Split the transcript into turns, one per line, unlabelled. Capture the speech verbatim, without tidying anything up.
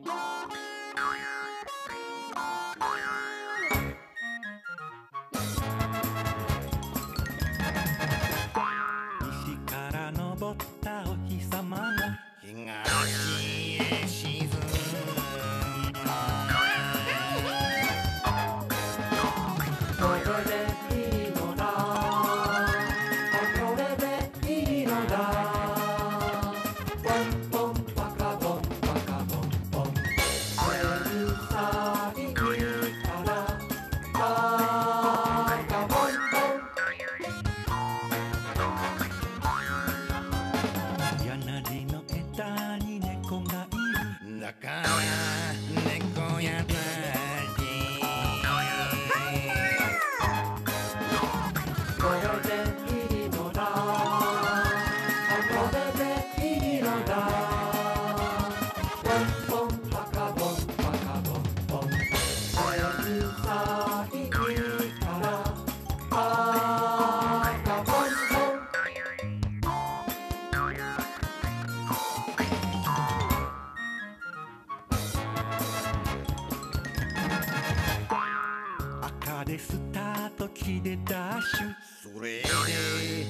西から昇ったお日様が東へ沈む。これでいいのだ、これでいいのだ。ポンポンパカポンパカポンポン。天才からパカポンポン。柳の枝に猫がいる。だから猫やたち。これでいいのだ、これでいいのだ。ポンポンパカポンパカポンポン。天才からパカポンポン。赤でスタート、黄でダッシュ。それで